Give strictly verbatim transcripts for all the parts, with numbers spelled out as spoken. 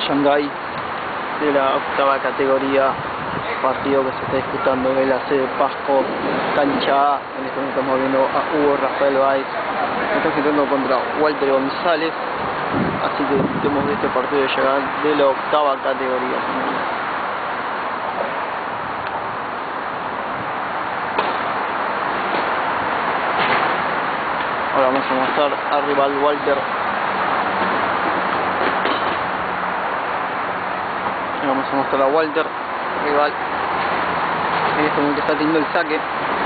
Shanghái de la octava categoría, partido que se está disputando en la sede Pasco, cancha A. En este momento estamos viendo a Hugo Rafael Báez, se está enfrentando contra Walter González, así que disfrutemos de este partido de Shanghái de la octava categoría. Ahora vamos a mostrar al rival Walter. Vamos a mostrar a Walter, rival. En este momento está teniendo el saque.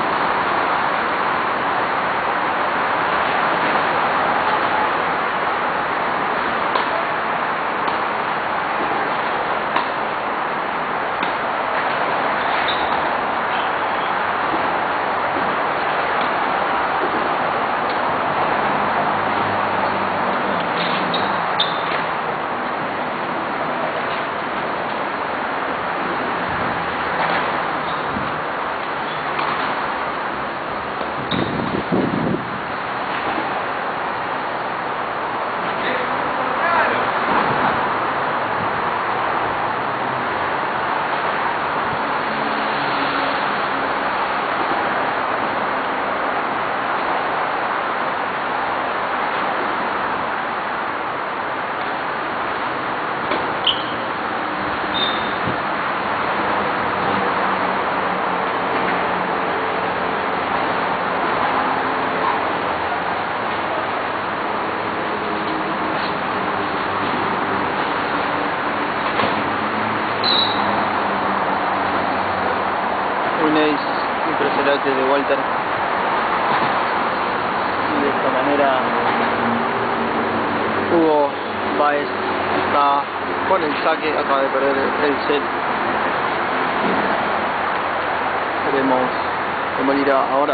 Un ace impresionante de Walter. Y de esta manera Hugo Báez está con el saque, acaba de perder el set. Veremos cómo le irá ahora.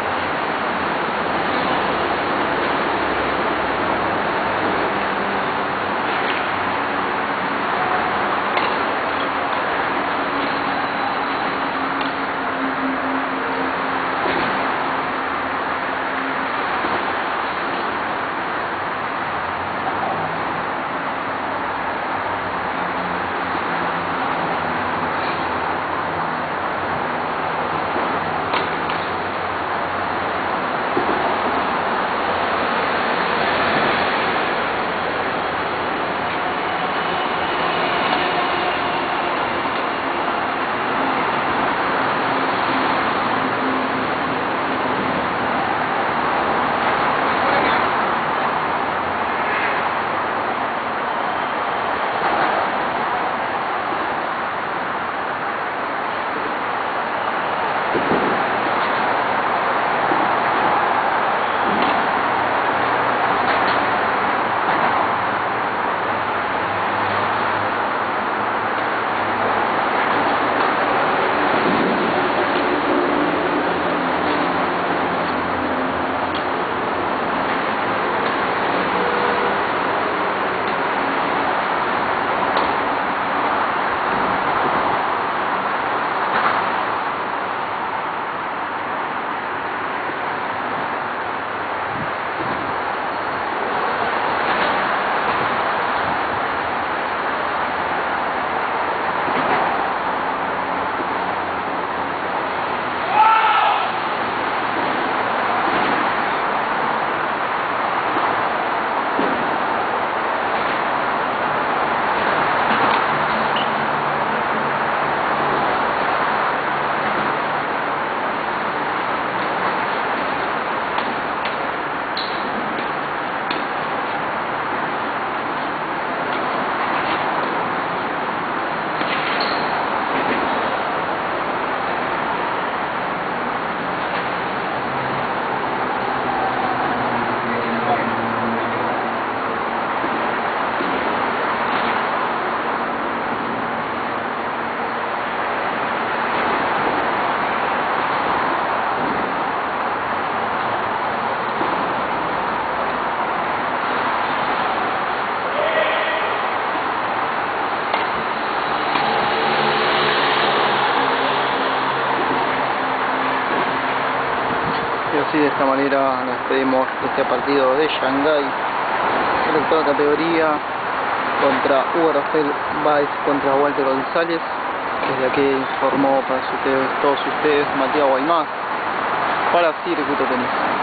Y así, de esta manera, nos despedimos de este partido de Shanghái, de la octava categoría. contra Hugo Rafael Báez contra Walter González. Desde aquí informó para ustedes, todos ustedes Matías Guaymás para Circuito Tenis.